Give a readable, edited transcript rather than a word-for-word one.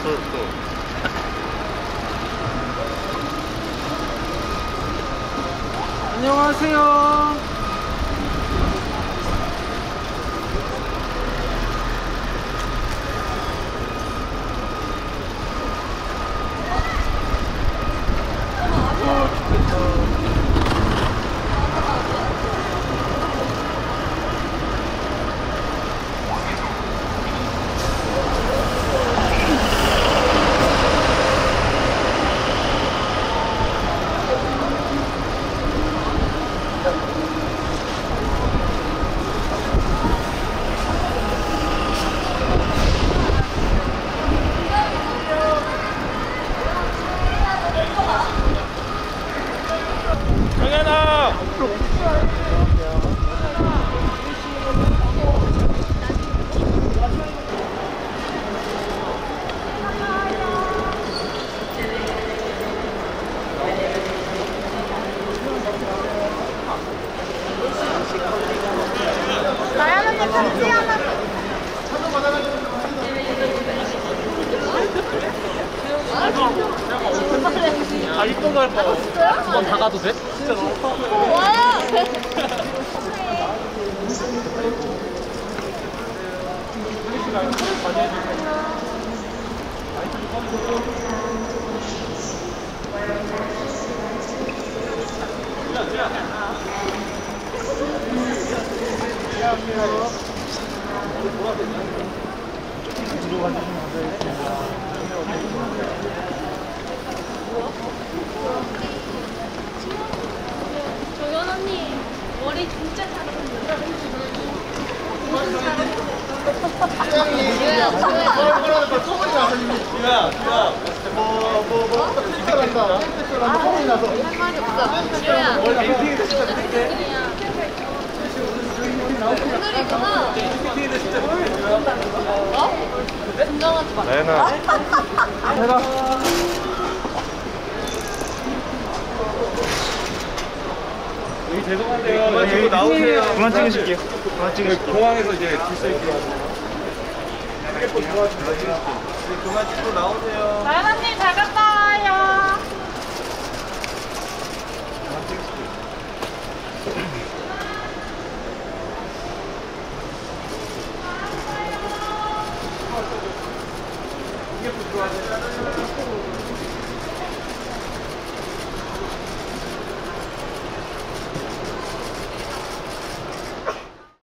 안녕하세요. 나연언니 편지 하나. 아, 이쁜 거 할 거. 한번 다 가도 돼? 진짜 너무 와. 조연 언니 머리 진짜 잘하는데. 소문이 나서 할 말이 없어. 오늘이구나. 어? 긴장하지 마. 나연아. 해라. 여기 죄송한데요. 그만 찍고 나오세요. 그만 찍으실게요. 그만 찍으실게요. 공항에서 이제 질서 있게 휴대폰 도와주세요. 그만 찍고 나오세요. 나연 언니 잘 갔다 와요. 휴대폰 도와주세요.